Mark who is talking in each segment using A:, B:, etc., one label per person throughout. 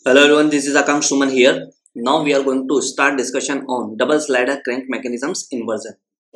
A: Hello everyone, this is Akansh Suman here. Now we are going to start discussion on double slider crank mechanisms inversion.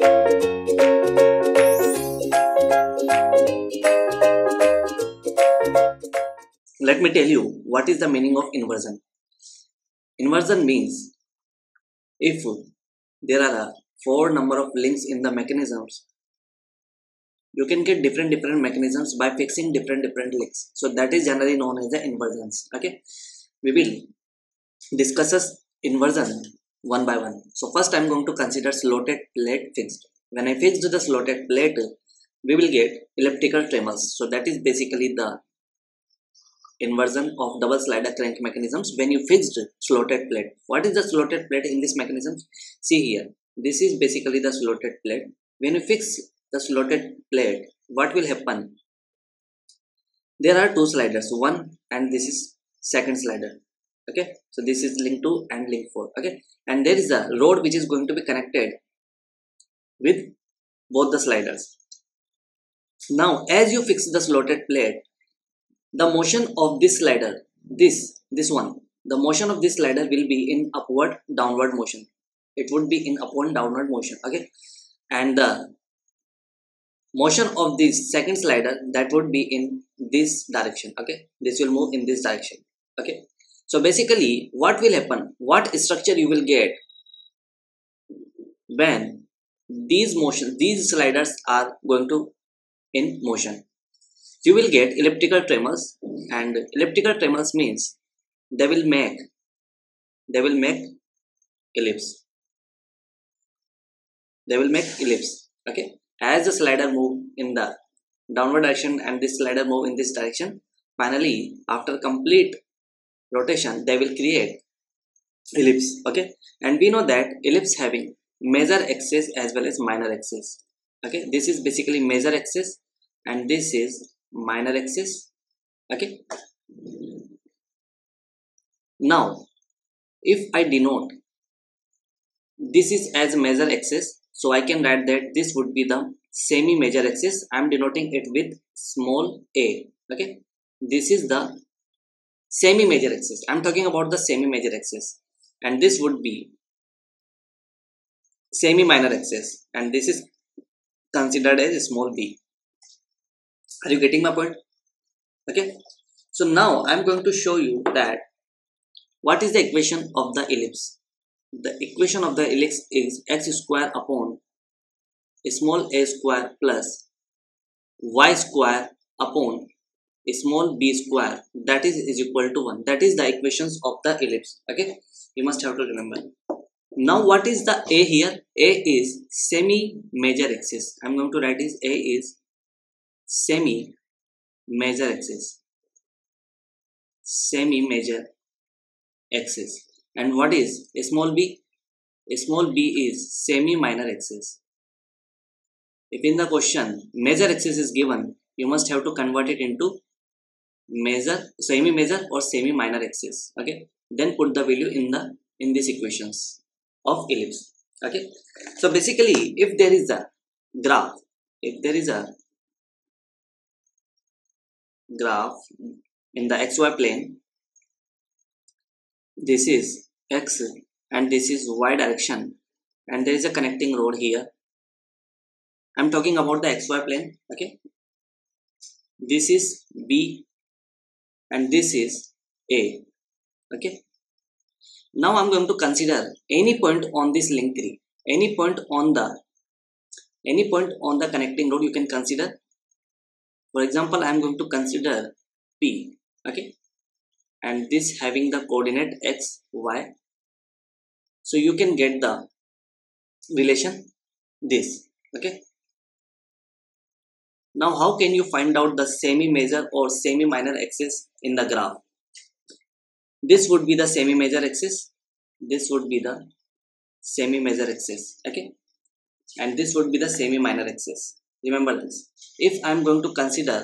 A: Let me tell you what is the meaning of inversion. Inversion means if there are a four number of links in the mechanisms, you can get different mechanisms by fixing different links. So that is generally known as the inversions. Okay, we will discuss inversion one by one. So first I am going to consider slotted plate fixed. When I fix the slotted plate, we will get elliptical tremors. So that is basically the inversion of double slider crank mechanisms when you fixed slotted plate. What is the slotted plate in this mechanism? See here, this is basically the slotted plate. When you fix the slotted plate, what will happen? There are two sliders, one and this is second slider. Okay, so this is link 2 and link 4. Okay, and there is a rod which is going to be connected with both the sliders. Now as you fix the slotted plate, the motion of this slider, this one, the motion of this slider will be in upward downward motion. It would be in upward downward motion. Okay, and the motion of this second slider, that would be in this direction. Okay, this will move in this direction. Okay, so basically what will happen, what structure you will get when these sliders are going to in motion? You will get elliptical tremors, and elliptical tremors means they will make ellipse. They will make ellipse. Okay, as the slider move in the downward direction and this slider move in this direction, finally after complete rotation they will create ellipse. Okay, and we know that ellipse having major axis as well as minor axis. Okay, this is basically major axis and this is minor axis. Okay, now if I denote this is as major axis, so I can write that this would be the semi major axis. I am denoting it with small a. Okay, this is the semi major axis. I am talking about the semi major axis, and this would be semi minor axis, and this is considered as small b. Are you getting my point? Okay, so now I am going to show you that what is the equation of the ellipse. The equation of the ellipse is x square upon small a square plus y square upon small b square, that is equal to 1. That is the equations of the ellipse. Okay, you must have to remember. Now what is the a here? A is semi major axis. I am going to write is a is semi major axis, semi major axis. And what is a small b? A small b is semi minor axis. If in the question major axis is given, you must have to convert it into major, semi major or semi minor axis. Okay, then put the value in these equations of ellipse. Okay, so basically if there is a graph, if there is a graph in the xy plane, this is x and this is y direction, and there is a connecting rod here. I'm talking about the xy plane. Okay, this is b and this is a. Okay, now I'm going to consider any point on this link 3, any point on the connecting rod you can consider. For example, I'm going to consider p. Okay, and this having the coordinate x, y. So you can get the relation this. Okay, now how can you find out the semi major or semi minor axis in the graph? This would be the semi major axis, this would be the semi major axis. Okay, and this would be the semi minor axis. Remember this. If I am going to consider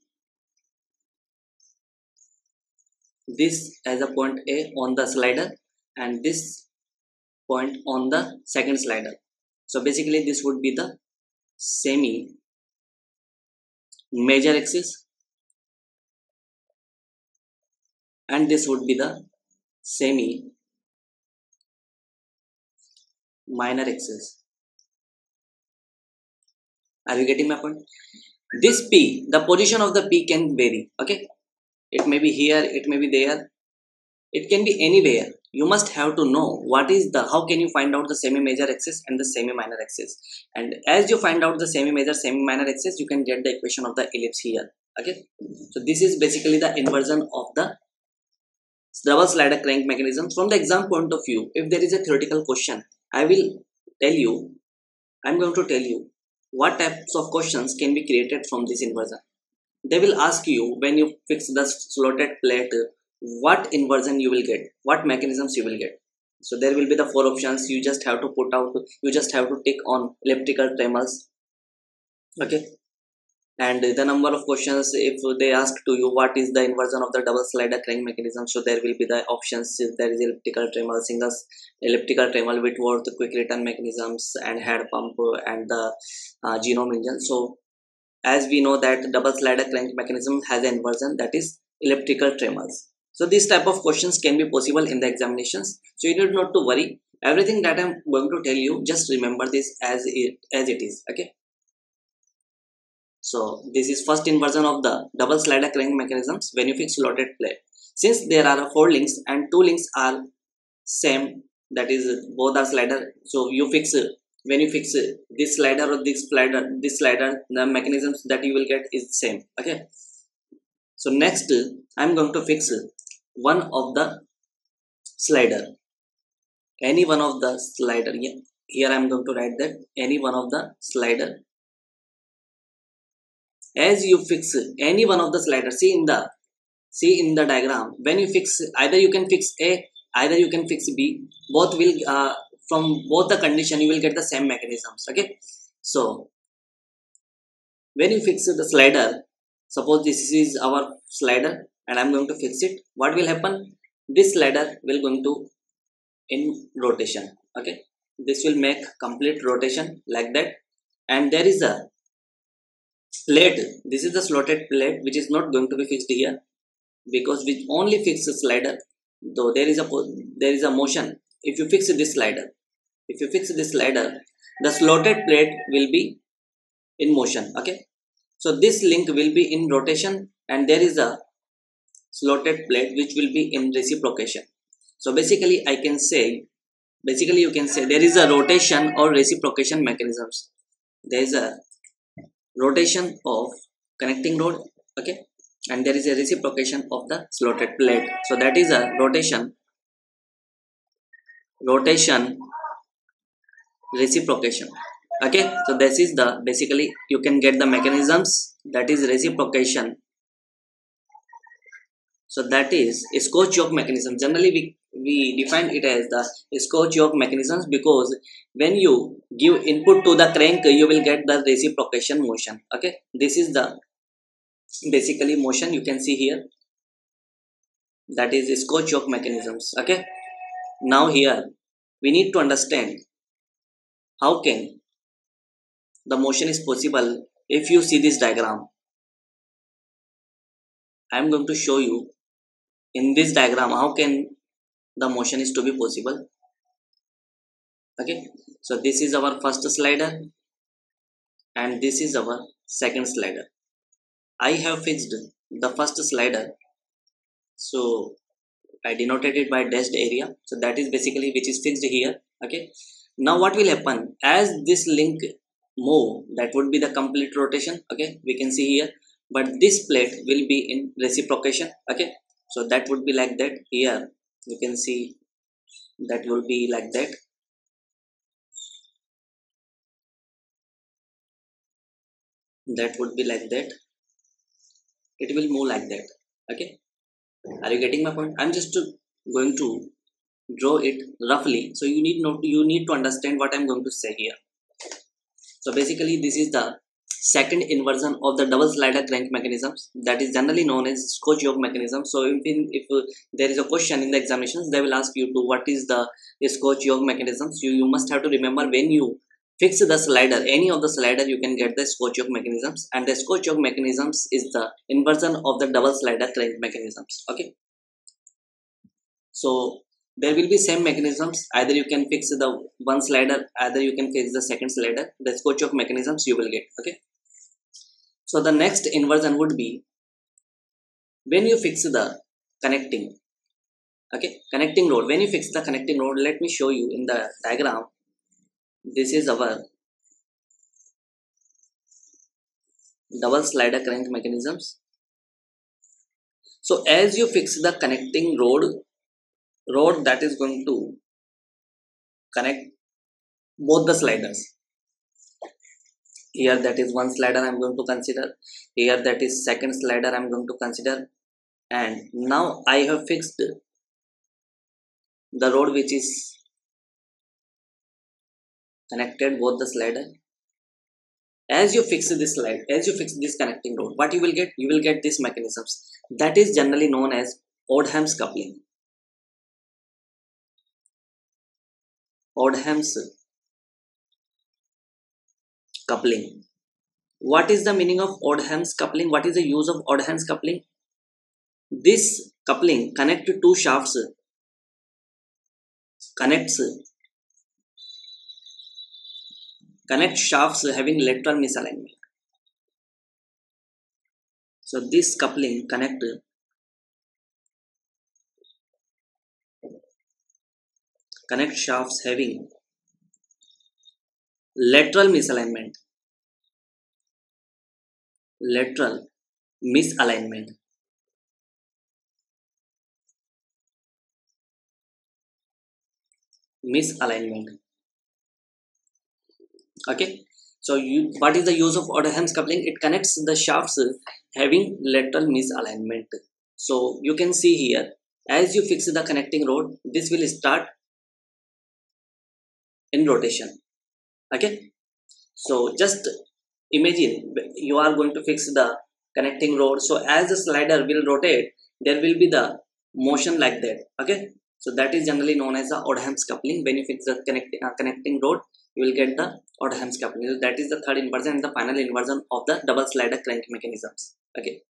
A: this as a point A on the slider and this point on the second slider, so basically this would be the semi major axis and this would be the semi minor axis. Are you getting my point? This P, the position of the P can vary. Okay, it may be here, it may be there, it can be anywhere. You must have to know what is the, how can you find out the semi major axis and the semi minor axis, and as you find out the semi major semi minor axis, you can get the equation of the ellipse here. Okay, so this is basically the inversion of the double slider crank mechanism. From the exam point of view, if there is a theoretical question, I will tell you, I'm going to tell you what types of questions can be created from this inversion. They will ask you, when you fix the slotted plate, what inversion you will get, what mechanisms you will get. So there will be the four options. You just have to put out, you just have to tick on elliptical tremors. Okay, and the number of questions, if they ask to you what is the inversion of the double slider crank mechanism, so there will be the options. There is elliptical tremor, single elliptical tremor, Whitworth, quick return mechanisms, and head pump, and the genome engine. So as we know that double slider crank mechanism has an inversion, that is elliptical tremors. So these type of questions can be possible in the examinations, so you need not to worry. Everything that I'm going to tell you, just remember this as it is. Okay, so this is first inversion of the double slider crank mechanisms when you fix slotted plate. Since there are 4 links and 2 links are same, that is both are slider, so you fix, when you fix this slider or this slider, the mechanisms that you will get is same. Okay, so next I'm going to fix one of the slider, any one of the slider. Here I'm going to write that any one of the slider. As you fix any one of the sliders, see in the diagram, when you fix, either you can fix A, either you can fix B, both will from both the condition you will get the same mechanisms. Okay, so when you fix the slider, suppose this is our slider and I'm going to fix it, what will happen? This slider will going to in rotation. Okay, this will make complete rotation like that, and there is a plate, this is the slotted plate which is not going to be fixed here, because we only fix the slider, though there is a motion. If you fix this slider, the slotted plate will be in motion. Okay, so this link will be in rotation, and there is a slotted plate which will be in reciprocation. So basically I can say, you can say there is a rotation or reciprocation mechanisms. There is a rotation of connecting rod. Okay, and there is a reciprocation of the slotted plate. So that is a rotation reciprocation. Okay, so this is the, basically you can get the mechanisms, that is reciprocation. So that is a Scotch-Yoke mechanism. Generally we define it as the Scotch-Yoke mechanisms, because when you give input to the crank, you will get the reciprocation motion. Okay, this is the basically motion you can see here, that is Scotch-Yoke mechanisms. Okay, now here we need to understand how can the motion is possible. If you see this diagram, I am going to show you in this diagram how can the motion is to be possible. Okay, so this is our first slider and this is our second slider. I have fixed the first slider, so I denoted it by dashed area, so that is basically which is fixed here. Okay, now what will happen, as this link move, that would be the complete rotation. Okay, we can see here, but this plate will be in reciprocation. Okay, so that would be like that. Here you can see that will be like that. That would be like that. It will move like that. Okay, are you getting my point? I'm just going to draw it roughly, so you need to understand what I'm going to say here. So basically this is the second inversion of the double slider crank mechanisms, that is generally known as Scotch-Yoke mechanism. So if there is a question in the examinations, they will ask you to what is the Scotch-Yoke mechanisms. You must have to remember, when you fix the slider, any of the slider, you can get the Scotch-Yoke mechanisms, and the Scotch-Yoke mechanisms is the inversion of the double slider crank mechanisms. Okay, So there will be same mechanisms, either you can fix the one slider, either you can fix the second slider. The scope of mechanisms you will get. Okay, so the next inversion would be when you fix the connecting. Okay, connecting node. When you fix the connecting node, let me show you in the diagram. This is our double slider crank mechanisms. So as you fix the connecting rod that is going to connect both the sliders. Here that is one slider I'm going to consider. Here that is second slider I'm going to consider. And now I have fixed the rod which is connected both the slider. As you fix this slide, as you fix this connecting rod, what you will get? You will get these mechanisms. That is generally known as Oldham's coupling. Oldham's coupling. What is the meaning of Oldham's coupling? What is the use of Oldham's coupling? This coupling connects two shafts, connects shafts having lateral misalignment. So this coupling connect shafts having lateral misalignment. Lateral misalignment. Okay, so what is the use of Oldham's coupling? It connects the shafts having lateral misalignment. So you can see here, as you fix the connecting rod, this will start in rotation. Okay, so just imagine you are going to fix the connecting rod. So as the slider will rotate, there will be the motion like that. Okay, so that is generally known as the Oldham's coupling. When you fix the connecting rod, you will get the Oldham's coupling. That is the third inversion and the final inversion of the double slider crank mechanisms. Okay.